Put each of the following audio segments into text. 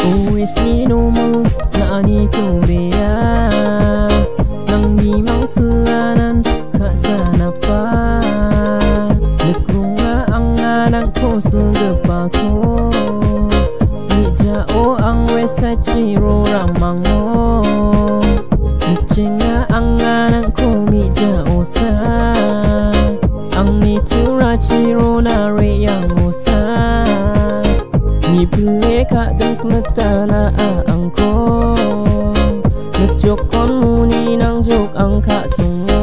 Uwis ni nomu na ani tumbea nang di mang selanan kak sana pa nekrunga ang anak ko segepa ko ni jao ang wesa ciro ramango necenga ang anak ko mi jao sa ang ni tura ciro na re yang usa ni pile kak dan semetana angko ngejok kon muni nang jok ang kak tungo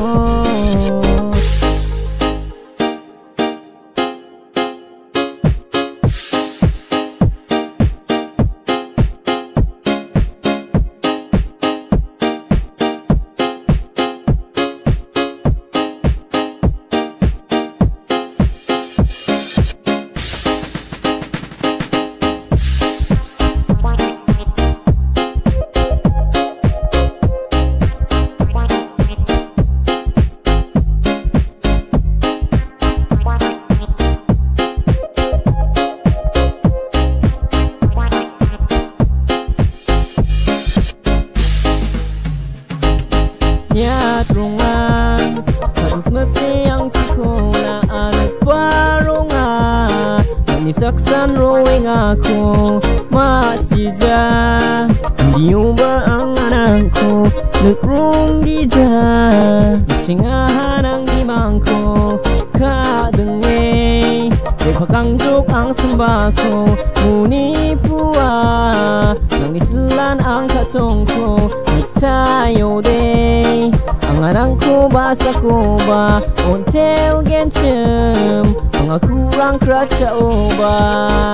Nya trungan kan smete yang ciko na anak parunga ni saksan rowing aku masih ja diuba ang anakku nekrung dija cingahan ang dimangko ka denge dekakang jok ang sembako muni pua nang islan ang katongko tayo day ang anangko basa ko ba ontel gencem ang akurang kracha oba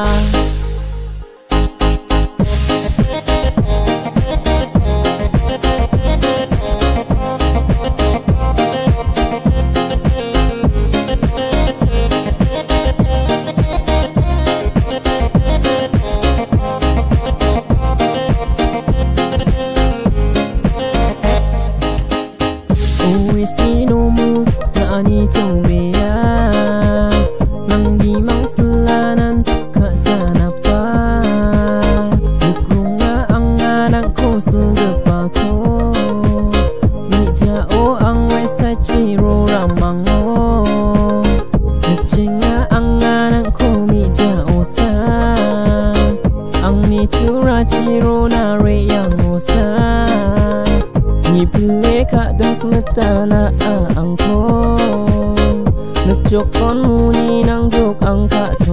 Uwis ni nomu na ani tumbea nang di mang selanan kak sana pa nekrunga ang anak ko segepa ko ni jao ang wesa ciro ramango necenga ang anak ko mi jao sa ang ni tura ciro na re yang usa ni pile kak dan semetana angko ngejok kon muni nang jok ang kak